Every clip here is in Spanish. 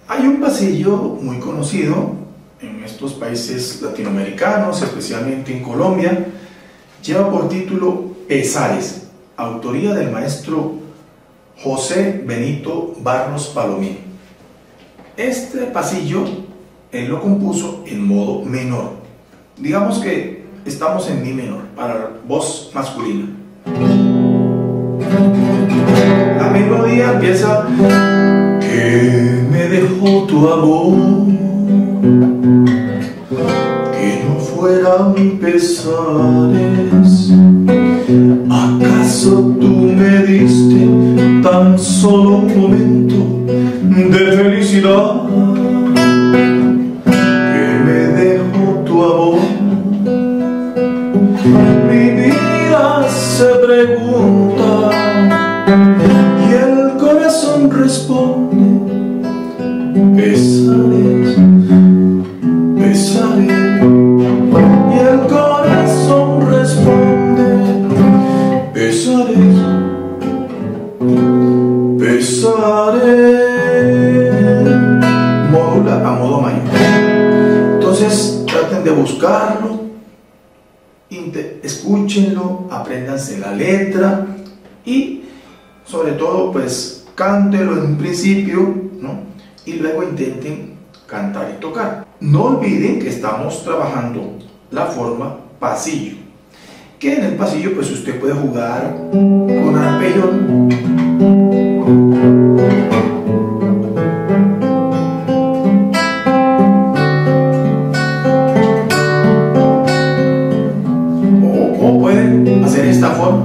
Hay un pasillo muy conocido en estos países latinoamericanos, especialmente en Colombia, lleva por título Pesares, autoría del maestro José Benito Barros Palomino. Este pasillo él lo compuso en modo menor. Digamos que estamos en mi menor para voz masculina. La melodía empieza: que me dejó tu amor, que no fueran pesares. ¿Acaso tú me diste tan solo un momento de felicidad? Que me dejó tu amor. Mi vida se pregunta y el corazón responde: pesares, pesares. Y el corazón responde: pesares, pesares. Modula a modo mayor. Entonces traten de buscarlo, escúchenlo, apréndanse la letra y sobre todo pues cántelo en un principio, ¿no? Y luego intenten cantar y tocar. No olviden que estamos trabajando la forma pasillo, que en el pasillo pues usted puede jugar con arpegio. O pueden hacer esta forma.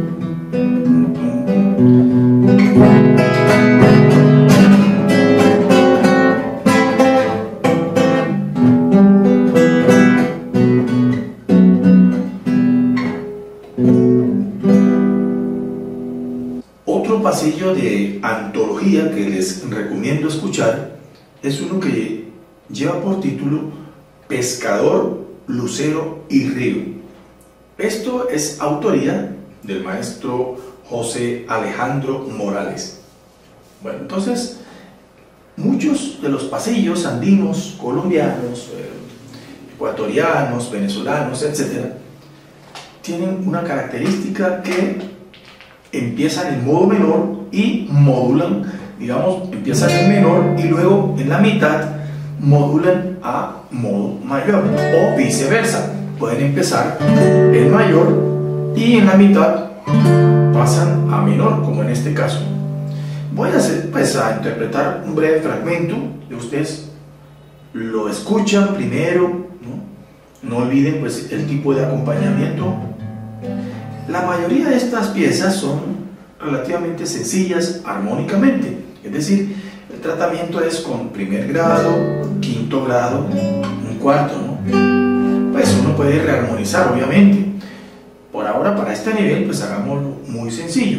Otro pasillo de antología que les recomiendo escuchar es uno que lleva por título Pescador, Lucero y Río. Esto es autoría del maestro José Alejandro Morales. Bueno, entonces muchos de los pasillos andinos, colombianos, ecuatorianos, venezolanos, etc., tienen una característica que empiezan en modo menor y modulan, digamos, empiezan en menor y luego en la mitad modulan a modo mayor o viceversa. Pueden empezar en mayor y en la mitad pasan a menor, como en este caso. Voy a hacer, pues, a interpretar un breve fragmento y ustedes lo escuchan primero, ¿no? No olviden pues el tipo de acompañamiento. La mayoría de estas piezas son relativamente sencillas armónicamente, es decir, el tratamiento es con primer grado, quinto grado, un cuarto, ¿no? Pues uno puede rearmonizar, obviamente. Por ahora, para este nivel, pues hagámoslo muy sencillo.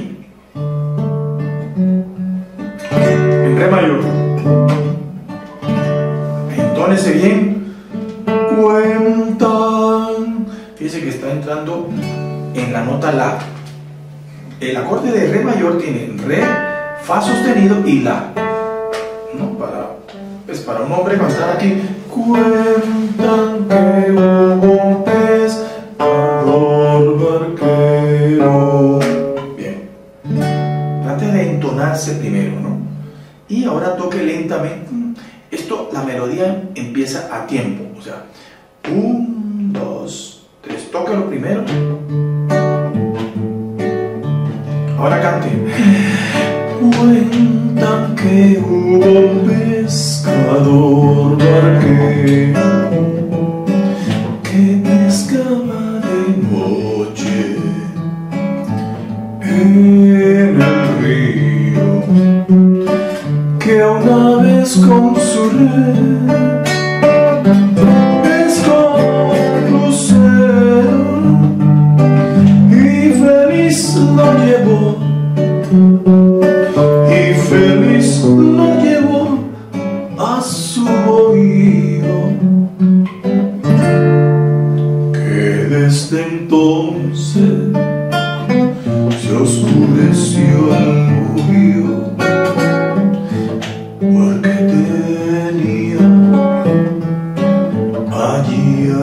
En re mayor. Entónese bien. Cuentan. Fíjese que está entrando en la nota la. El acorde de re mayor tiene re, fa sostenido y la, ¿no? Para un hombre cantar aquí: cuentan que hubo un pescador barquero. Bien, trate de entonarse primero, ¿no? Y ahora toque lentamente. Esto, la melodía empieza a tiempo, o sea, 1, 2, 3, tócalo primero. Ahora cante. Cuentan que hubo un pescador barquero que pescaba de noche en el río, que una vez con su red pescó un lucero y feliz lo llevó. Y feliz lo llevó a su bohío.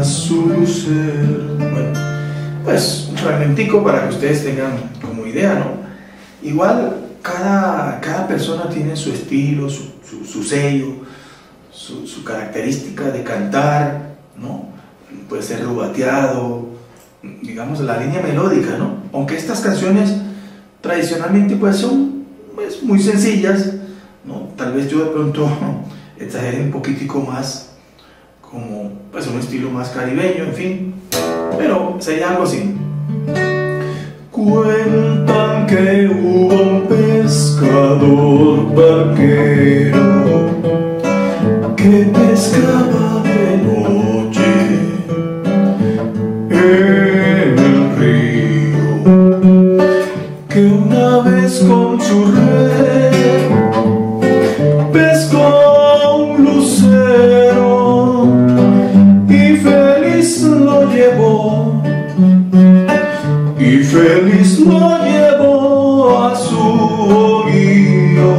a su lucero. Bueno, pues un fragmentico para que ustedes tengan como idea, ¿no? Igual cada persona tiene su estilo, su sello, su característica de cantar, ¿no? Puede ser rubateado, digamos la línea melódica, ¿no? Aunque estas canciones tradicionalmente pues son pues, muy sencillas, ¿no? Tal vez yo de pronto exagere un poquitico más, como pues un estilo más caribeño, en fin, pero sería algo así. Cuentan que hubo un pescador barquero que pescaba de noche en el río, que una vez con su red pescó un lucero y feliz lo llevó, y feliz lo llevó a su hoguío,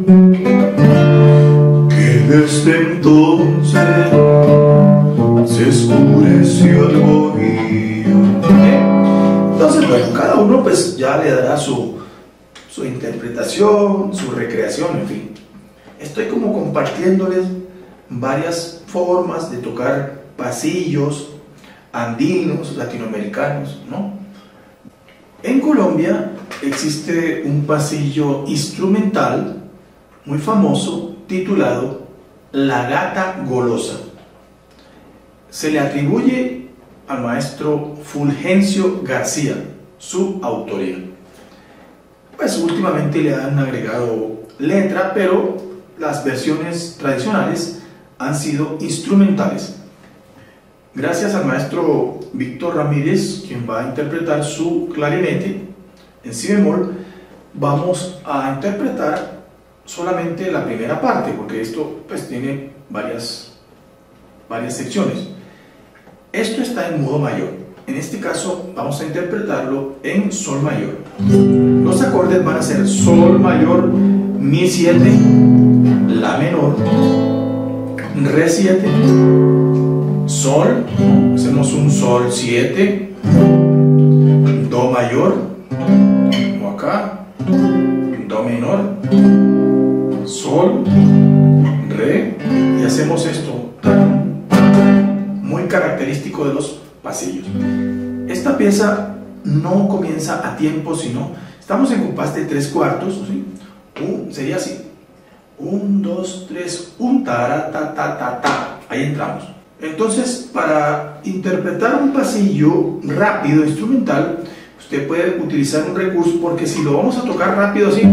que desde entonces se oscureció el bohío. Entonces, bueno, cada uno pues ya le dará su interpretación, su recreación, en fin. Estoy como compartiéndoles varias formas de tocar pasillos andinos, latinoamericanos, ¿no? En Colombia existe un pasillo instrumental muy famoso titulado La Gata Golosa. Se le atribuye al maestro Fulgencio García, su autoría. Pues últimamente le han agregado letra, pero las versiones tradicionales han sido instrumentales. Gracias al maestro Víctor Ramírez, quien va a interpretar su clarinete en si bemol, vamos a interpretar solamente la primera parte, porque esto pues tiene varias secciones. Esto está en modo mayor. En este caso vamos a interpretarlo en sol mayor. Los acordes van a ser sol mayor, mi 7, la menor, re 7, sol, hacemos un sol 7, do mayor, como acá, do menor, sol, re, y hacemos esto muy característico de los pasillos. Esta pieza no comienza a tiempo, sino estamos en compás de 3/4, ¿sí? Sería así: 1, 2, 3, 1, ta, ta, ta, ta, ta. Ahí entramos. Entonces, para interpretar un pasillo rápido, instrumental, usted puede utilizar un recurso, porque si lo vamos a tocar rápido así, es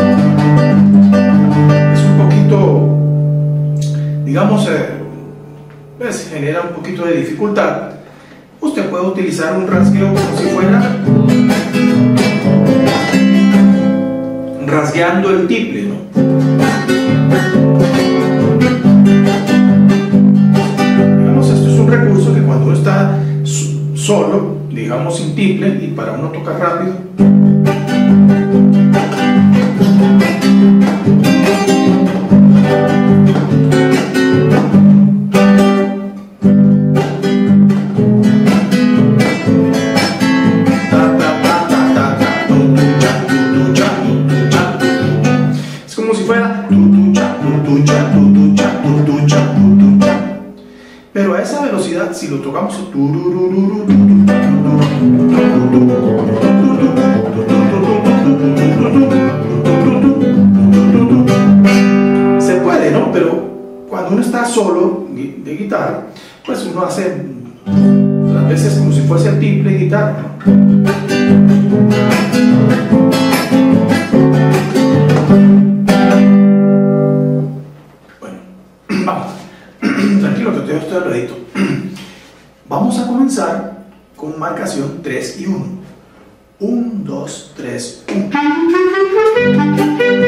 un poquito, digamos, pues genera un poquito de dificultad. Usted puede utilizar un rasgueo como si fuera rasgueando el tiple, ¿no? Digamos, esto es un recurso que cuando uno está solo, digamos sin tiple, y para uno tocar rápido, pero a esa velocidad, si lo tocamos, se puede, ¿no? Pero cuando uno está solo de guitarra, pues uno hace las veces como si fuese el timbre de guitarra, ¿no? Tranquilo, que todo esto lo edito. Vamos a comenzar con marcación 3 y 1. 1, 2, 3, 1.